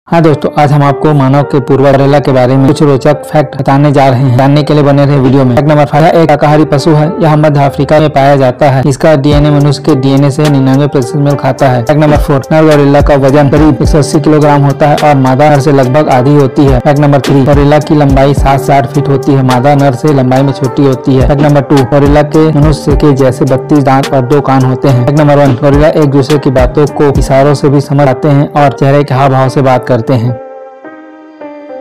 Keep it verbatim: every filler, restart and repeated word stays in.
हाँ दोस्तों, आज हम आपको मानव के पूर्व गोरिल्ला के बारे में कुछ रोचक फैक्ट बताने जा रहे हैं। जानने के लिए बने रहे वीडियो में। फैक्ट नंबर फाइव, एक शाकाहारी पशु है। यह मध्य अफ्रीका में पाया जाता है। इसका डीएनए मनुष्य के डीएनए से निन्यानवे प्रतिशत मेल खाता है। फैक्ट नंबर फोर, नर गोरिल्ला का वजन करीब एक सौ अस्सी किलोग्राम होता है और मादा नर से लगभग आधी होती है। फैक्ट नंबर थ्री, गोरिल्ला की लंबाई सात से आठ फीट होती है। मादा नर से लंबाई में छोटी होती है। फैक्ट नंबर टू, गोरिल्ला के मनुष्य के जैसे बत्तीस दांत और दो कान होते हैं। फैक्ट नंबर वन, गोरिल्ला एक दूसरे की बातों को इशारों से भी समझ आते हैं और चेहरे के हाव भाव से बात करते हैं।